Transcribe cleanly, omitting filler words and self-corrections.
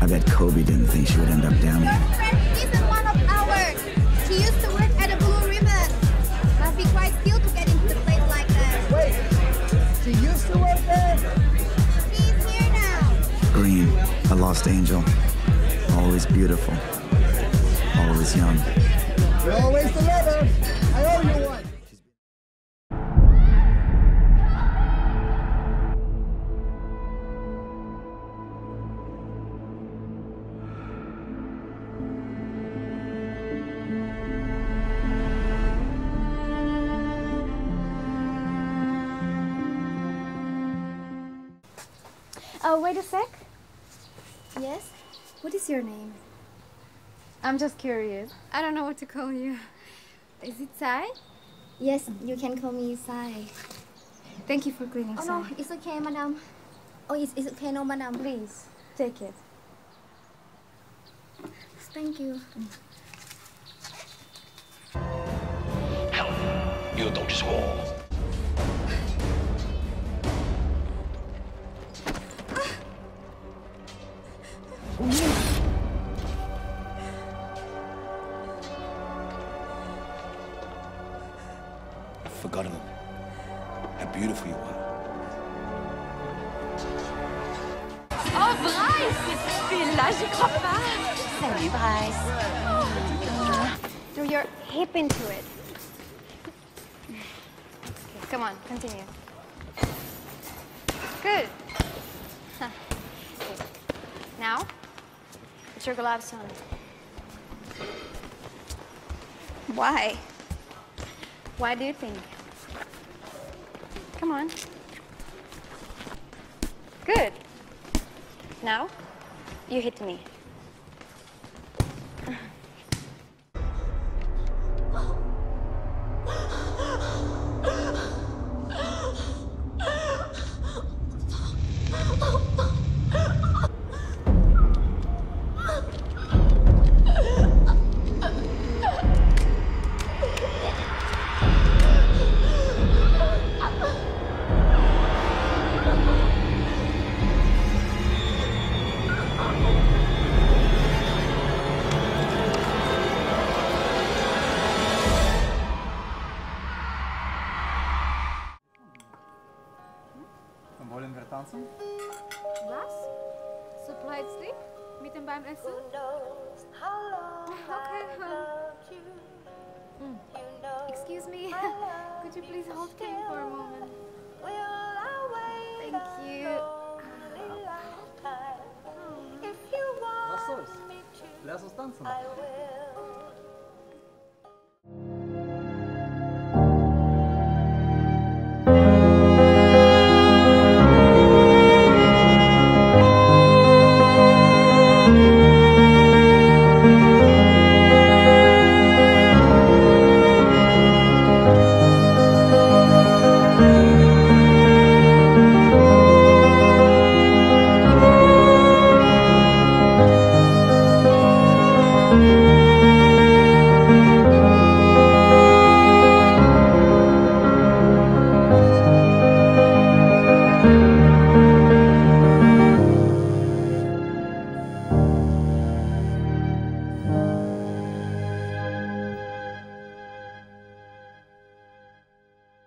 bet Kobe didn't think she would end up down Your here. friend isn't one of ours. She used to work at a Blue Ribbon. Must be quite skilled to get into the place like that. Wait, she used to work there? She's here now. Green, a lost angel. Always beautiful. Always young. You always deliver. I owe you one. Wait a sec. Yes? What is your name? I'm just curious. I don't know what to call you. Is it Sai? Yes, you can call me Sai. Thank you for cleaning, Oh Sai. no, it's okay, madam. Oh, it's okay, no, madam. Please, take it. Thank you. 呢個讀錯。I've forgotten how beautiful you are. Oh, Bryce! T'es là, j'y crois pas! Salut, Bryce. Throw your hip into it. Okay, come on, continue. Good. Huh. Okay. Now, put your gloves on. Why? Why do you think? Come on. Good. Now, you hit me. Wollen wir tanzen? Was? So plötzlich? Mit dem beim Essen? Okay. Excuse me. Could you please hold Kim for a moment? Thank you. Was soll's? Lass uns tanzen.